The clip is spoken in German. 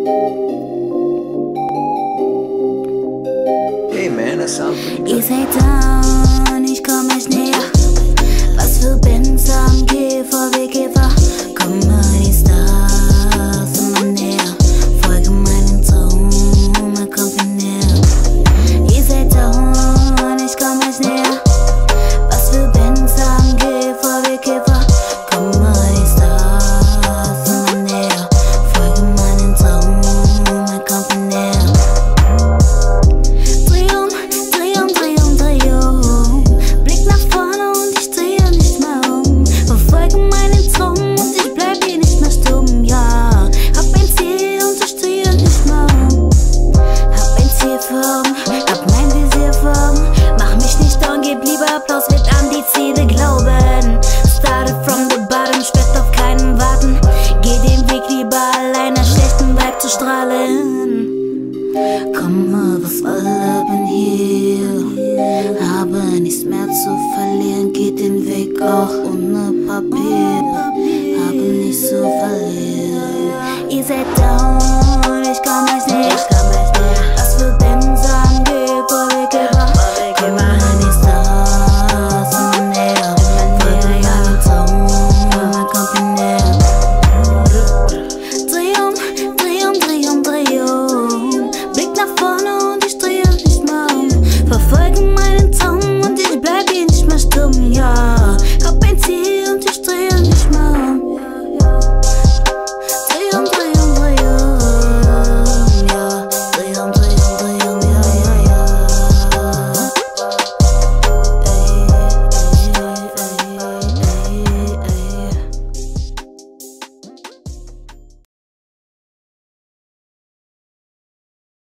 Hey man, that sounds pretty good. Ihr seid down, ich komm euch näher. Was für Bands am Käfer, Weggeber. Komm mal die Stars immer näher. Folge meinen Traum, kommt mir näher. Ihr seid down, ich komm euch näher. Was für Bands am Käfer, Weggeber. Komm mal die Stars immer näher. Folge meinen Traum, kommt mir näher. Blick nach vorne und ich drehe nicht mehr um. Verfolge meinen Traum und ich bleib hier nicht mehr stumm, ja. Hab ein Ziel und ich drehe nicht mehr um. Hab ein Ziel vor Augen, hab mein Visier vor Augen. Mach mich nicht down, gib lieber Applaus, wird an die Ziele glauben. Started from the bottom, ich werd auf keinen warten. Geh den Weg lieber alleine, schlechten Vibe zu strahlen. Komm mal, was alle bin hier. Habe nichts mehr zu verlieren, geht den Weg auch ohne Papier.